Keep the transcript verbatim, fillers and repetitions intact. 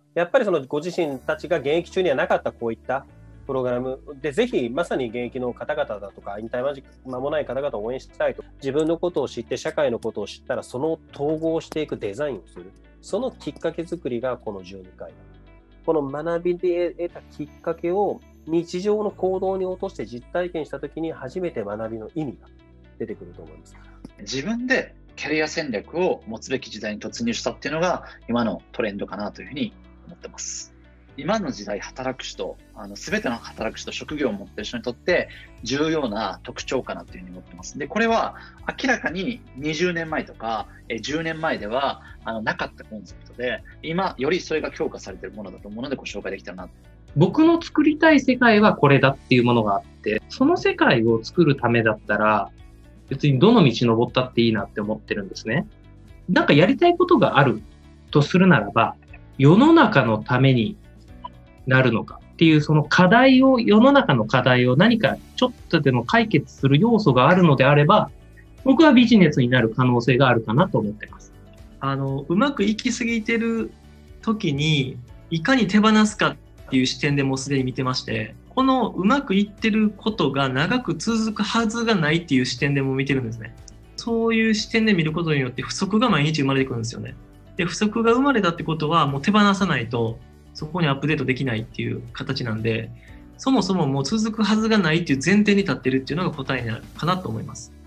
やっぱりそのご自身たちが現役中にはなかったこういったプログラムで、ぜひまさに現役の方々だとか引退間近間もない方々を応援したいと、自分のことを知って社会のことを知ったらその統合していくデザインをする、そのきっかけ作りがこのじゅうにかいだ。この学びで得たきっかけを日常の行動に落として実体験したときに初めて学びの意味が出てくると思います。 自分でキャリア戦略を持つべき時代に突入したっていうのが今のトレンドかなというふうに思ってます。今の時代働く人、あの全ての働く人、職業を持っている人にとって重要な特徴かなというふうに思ってます。で、これは明らかににじゅうねんまえとかじゅうねんまえではあのなかったコンセプトで、今よりそれが強化されているものだと思うのでご紹介できたらな。 僕の作りたい世界はこれだっていうものがあって、その世界を作るためだったら別にどの道登ったっていいなって思ってるんですね。なんかやりたいことがあるとするならば、世の中のためになるのかっていう、その課題を、世の中の課題を何かちょっとでも解決する要素があるのであれば、僕はビジネスになる可能性があるかなと思ってます。 あの、うまくいきすぎてる時に、いかに手放すかっていう視点でもうすでに見てまして、このうまくいってることが長く続くはずがないっていう視点でも見てるんですね。そういう視点で見ることによって不足が毎日生まれてくるんですよね。で、不足が生まれたってことはもう手放さないとそこにアップデートできないっていう形なんで、そもそももう続くはずがないっていう前提に立ってるっていうのが答えになるかなと思います。